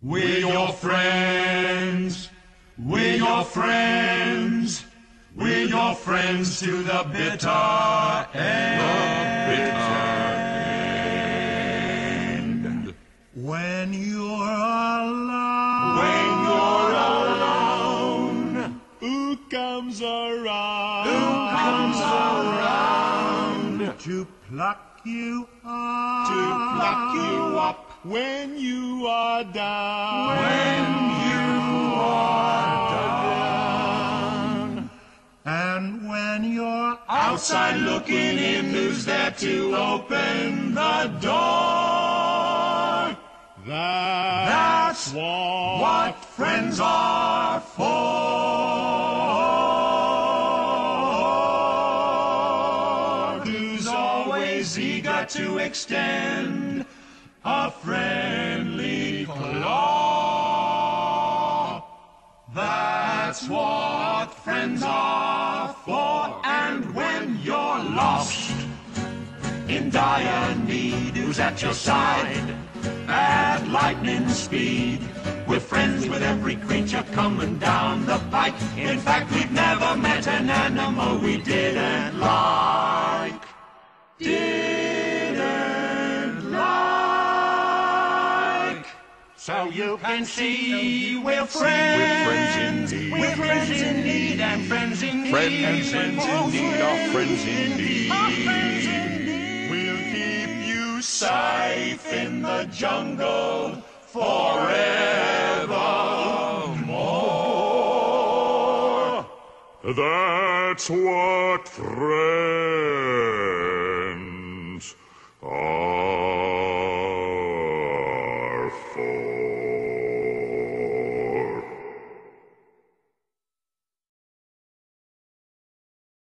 We're your friends. We're your friends. We're your friends to the bitter end. The bitter end. When you're alone. When you're alone. Who comes around? Who comes around? To pluck you up. To pluck you up. When you are down. When you are down. And when you're Outside looking in, who's there to open the door? That's What friends are for. Who's always eager to extend a friendly claw. That's what friends are for. And when you're lost, in dire need, who's at your side at lightning speed? We're friends with every creature coming down the pike. In fact, we've never met an animal we didn't like. Didn't like. So you can see we're friends. We're friends in need and friends in need. Friends in need are friends indeed. We'll keep you safe in the jungle forevermore. That's what friends